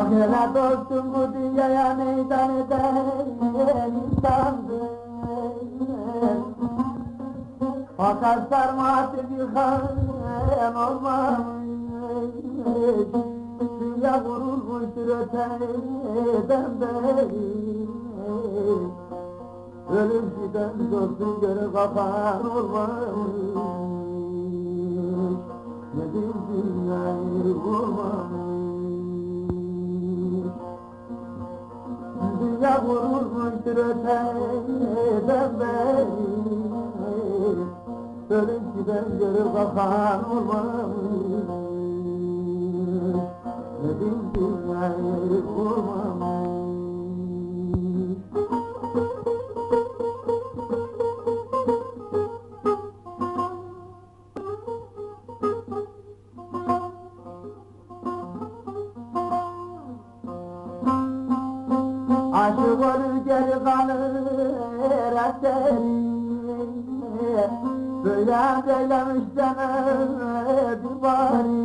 Ahire dostum bu dünyaya meydan eden insandır. Fakat sarmadı bir kan olmamış. Dünya vurulmuştur öteden beri. Ölüm giden dostum göre kafan olmamış. Nedir dünyayı vurmamış. Dünya vurulmuştur öteden beri. Ölüm giden göre kafan olmamış. Nedir dünyayı vurmamış. Aşık olur geri kalır eseri. Böyle eylemiş bir bari.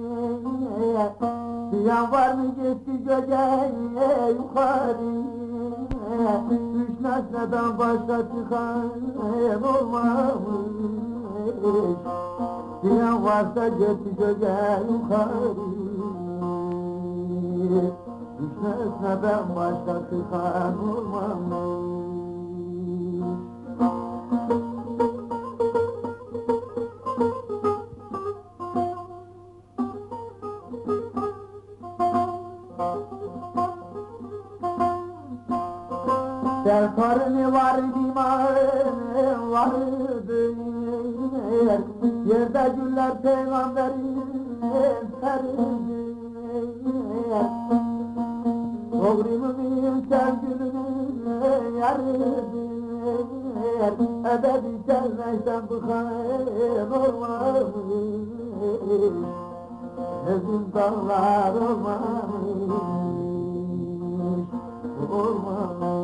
Ziyan var mı gitti göce yukarı. Üç nesneden başka çıkan olmamış. Ziyan varsa gitti göce yukarı. Üç nesneden başka çıkan olmamış. Serkarını var imanı vardır. Yerde güller peygamberin seridir. Doğrumun sevgilinin yarıdır. Ebedi sevmekten bıkan olmamış. Ezin dağlar olmamış. Olmamış.